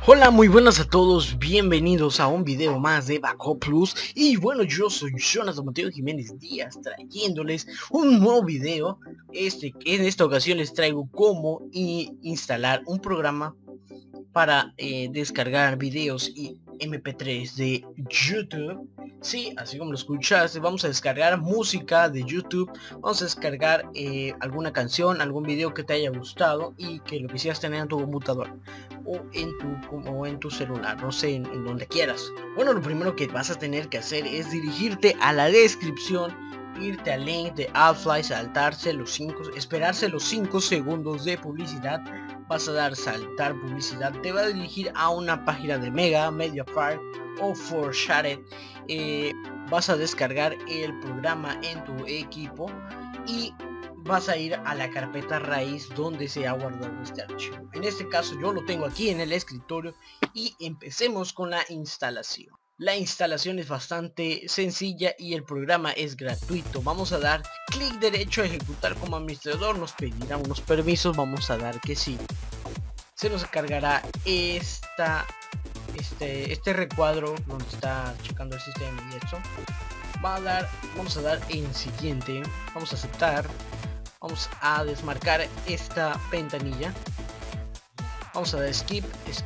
Hola, muy buenas a todos, bienvenidos a un video más de Backup Plus. Y bueno, yo soy Jonathan Mateo Jiménez Díaz, trayéndoles un nuevo video. En esta ocasión les traigo cómo instalar un programa para descargar videos y MP3 de YouTube. Sí, así como lo escuchaste, vamos a descargar música de YouTube, vamos a descargar alguna canción, algún video que te haya gustado y que lo quisieras tener en tu computadora o en tu celular, no sé, en donde quieras. Bueno, lo primero que vas a tener que hacer es dirigirte a la descripción, irte al link de Adfly, esperarse los 5 segundos de publicidad. Vas a dar saltar publicidad, te va a dirigir a una página de Mega, Mediafire o Forshared. Vas a descargar el programa en tu equipo y vas a ir a la carpeta raíz donde se ha guardado este archivo. En este caso yo lo tengo aquí en el escritorio y empecemos con la instalación. La instalación es bastante sencilla y el programa es gratuito. Vamos a dar clic derecho a ejecutar como administrador, nos pedirá unos permisos, vamos a dar que sí. Se nos cargará este recuadro donde está checando el sistema y eso. Vamos a dar en siguiente, vamos a aceptar, vamos a desmarcar esta ventanilla, vamos a dar skip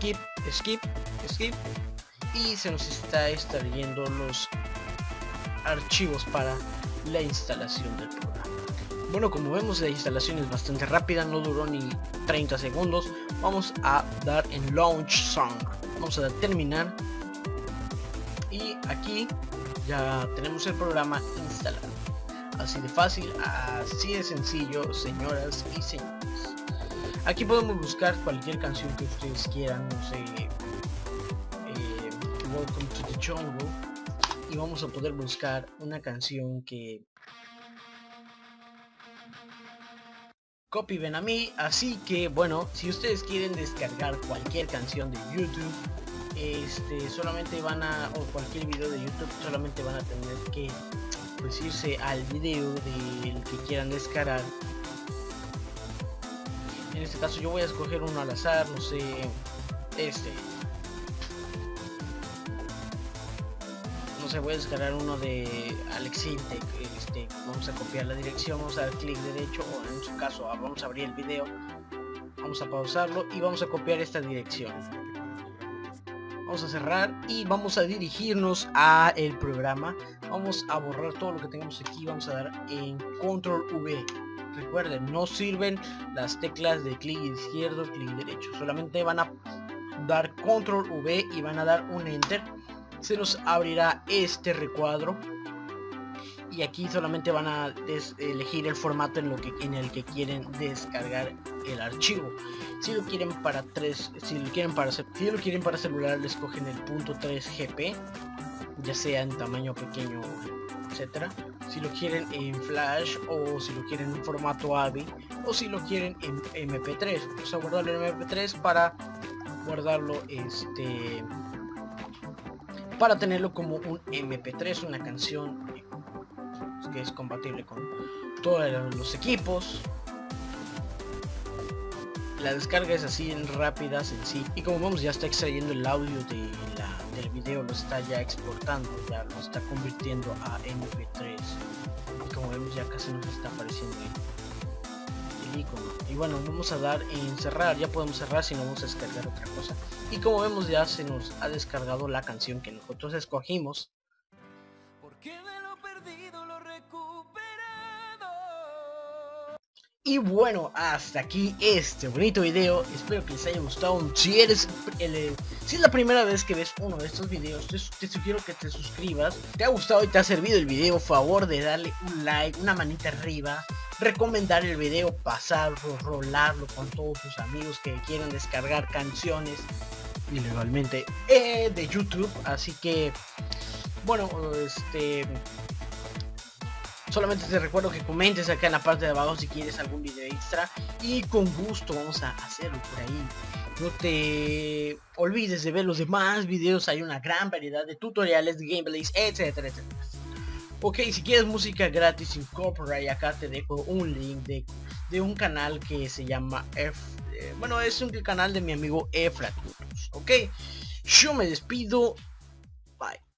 y se nos está extrayendo los archivos para la instalación del programa. Bueno, como vemos la instalación es bastante rápida, no duró ni 30 segundos. Vamos a dar en Launch Song, vamos a dar terminar y aquí ya tenemos el programa instalado. Así de fácil, así de sencillo, señoras y señores. Aquí podemos buscar cualquier canción que ustedes quieran, no sé, Welcome to the Jungle, y vamos a poder buscar una canción que copy ven a mí. Así que bueno, si ustedes quieren descargar cualquier canción de YouTube, solamente o cualquier video de YouTube, solamente van a tener que pues irse al video del que quieran descargar. En este caso yo voy a escoger uno al azar, no sé, no sé, voy a descargar uno de Alexintec. Vamos a copiar la dirección, vamos a dar clic derecho, o en su caso vamos a abrir el video, vamos a pausarlo y vamos a copiar esta dirección. Vamos a cerrar y vamos a dirigirnos a el programa. Vamos a borrar todo lo que tengamos aquí, vamos a dar en Control V. Recuerden, no sirven las teclas de clic izquierdo, clic derecho, solamente van a dar Control V y van a dar un Enter. Se nos abrirá este recuadro y aquí solamente van a elegir el formato en el que quieren descargar el archivo. Si lo quieren para celular, les cogen el .3GP, ya sea en tamaño pequeño, etcétera. Si lo quieren en flash, o si lo quieren en formato AVI, o si lo quieren en MP3, vamos a guardarlo en MP3 para guardarlo para tenerlo como un MP3, una canción que es compatible con todos los equipos. La descarga es así rápida, sencilla, y como vemos ya está extrayendo el audio del video, lo está ya exportando, ya lo está convirtiendo a MP3, y como vemos ya casi nos está apareciendo el icono. Y bueno, vamos a dar en cerrar, ya podemos cerrar si no vamos a descargar otra cosa. Y como vemos ya se nos ha descargado la canción que nosotros escogimos. Y bueno, hasta aquí este bonito video, espero que les haya gustado. Si es la primera vez que ves uno de estos videos, te sugiero que te suscribas. ¿Te ha gustado y te ha servido el video? Favor de darle un like, una manita arriba, recomendar el video, pasarlo, rolarlo con todos tus amigos que quieren descargar canciones ilegalmente de YouTube. Así que bueno, solamente te recuerdo que comentes acá en la parte de abajo si quieres algún video extra, y con gusto vamos a hacerlo por ahí. No te olvides de ver los demás videos, hay una gran variedad de tutoriales, de gameplays, etcétera, etcétera. Ok, si quieres música gratis sin copyright, acá te dejo un link de un canal que se llama bueno, es un canal de mi amigo Efratus. Ok, yo me despido, bye.